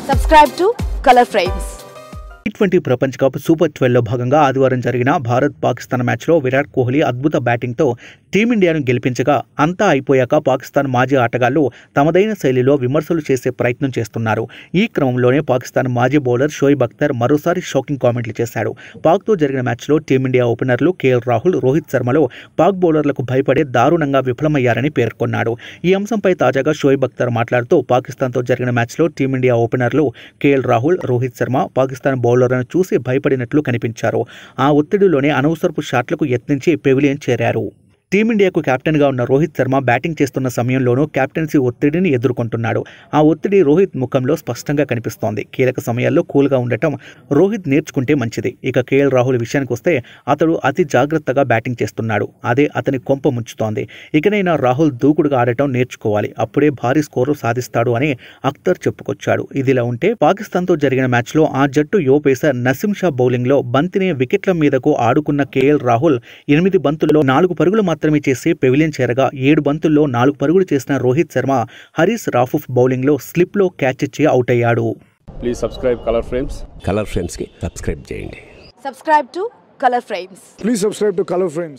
Subscribe to Color Frames. T20 ప్రపంచ cup super 12లో భాగంగా ఆదివారం జరిగిన భారత్-పాకిస్తాన్ మ్యాచ్లో విరాట్ కోహ్లీ అద్భుత బ్యాటింగ్తో టీమిండియాను గెలిపించగా అంతా అయిపోయాక పాకిస్తాన్ మాజీ ఆటగాళ్లు తమదైన శైలిలో విమర్శలు చేసే ప్రయత్నం చేస్తున్నారు. ఈ క్రమంలోనే పాకిస్తాన్ మాజీ బౌలర్ షోయిబ్ అఖ్తర్ మరోసారి షాకింగ్ కామెంట్లు చేశాడు. పాక్తో జరిగిన మ్యాచ్లో టీమిండియా ఓపెనర్లు కేఎల్ రాహుల్, రోహిత్ శర్మలో పాక్ బౌలర్లకు భయపడే దారుణంగా విఫలమయ్యారని పేర్కొన్నాడు. ఈ అంశంపై తాజాగా షోయిబ్ అఖ్తర్ మాట్లాడుతూ పాకిస్తాన్తో జరిగిన మ్యాచ్లో టీమిండియా ఓపెనర్లు కేఎల్ రాహుల్, రోహిత్ శర్మ పాకిస్తాన్ బౌలర్లను చూసి భయపడినట్లు కనిపించారు. ఆ ఒత్తిడిలోనే అనవసరపు షాట్లకు యత్నించి పెవిలియన్ చేరారు. టీమిండియాకు కెప్టెన్గా ఉన్న రోహిత్ శర్మ బ్యాటింగ్ చేస్తున్న సమయంలోనూ కెప్టెన్సీ ఒత్తిడిని ఎదుర్కొంటున్నాడు. ఆ ఒత్తిడి రోహిత్ ముఖంలో స్పష్టంగా కనిపిస్తోంది. కీలక సమయాల్లో కూల్గా ఉండటం రోహిత్ నేర్చుకుంటే మంచిది. ఇక కేఎల్ రాహుల్ విషయానికి వస్తే అతడు అతి జాగ్రత్తగా బ్యాటింగ్ చేస్తున్నాడు. అదే అతని కొంప ముంచుతోంది. ఇకనైనా రాహుల్ దూకుడుగా ఆడటం నేర్చుకోవాలి. అప్పుడే భారీ స్కోరు సాధిస్తాడు అని అఖ్తర్ చెప్పుకొచ్చాడు. ఇదిలా ఉంటే పాకిస్తాన్తో జరిగిన మ్యాచ్లో ఆ జట్టు యువ పేసర్ నసీం షా బౌలింగ్లో బంతిని వికెట్ల మీదకు ఆడుకున్న కేఎల్ రాహుల్ 8 బంతుల్లో 4 పరుగులు మాత్రమే చేసి పెవిలియన్ చేరగా 7 బంతుల్లో 4 పరుగులు చేసిన రోహిత్ శర్మ హరీస్ రాఫుఫ్ బౌలింగ్లో స్లిప్లో క్యాచ్ ఇచ్చి అవుట్ అయ్యాడు. Please subscribe colour frames. Colour frames కి సబ్స్క్రైబ్ చేయండి. Subscribe to Color Frames. Please subscribe to Color Frames.